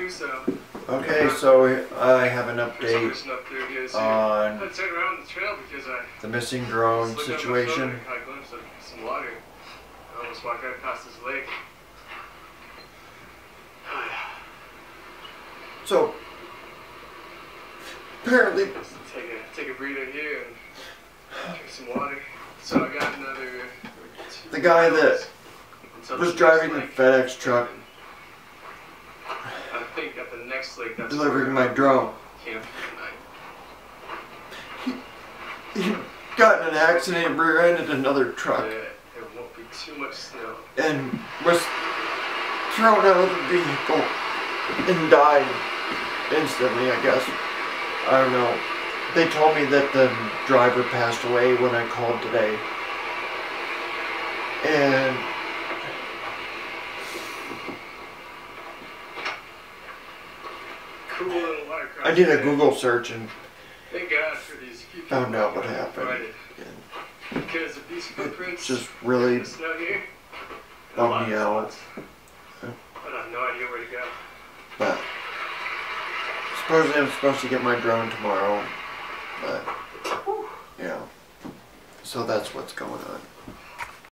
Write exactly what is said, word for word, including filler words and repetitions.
morning, so. Okay, so I have an update There's up there, guys. on I turned around the trail because I the missing drone just looked out my phone situation. and caught a glimpse of some water. I almost walked right past this lake. So apparently, Just take a take a breather here and drink some water. So I got another. the guy that until was the driving the next lake. FedEx truck I think at the next lake that's delivering where my drone, camp for the night. he got in an accident and rear-ended another truck Yeah, there won't be too much snow. and was thrown out of the vehicle and died instantly, I guess. I don't know. They told me that the driver passed away when I called today. And Cool little watercraft. I did a Google search and Thank God for these few people found out what that happened. provided. And Because of these footprints, just really in the snow here, a bummed lot me of out. spots. I have no idea where to go. But supposedly I'm supposed to get my drone tomorrow. But yeah. So that's what's going on.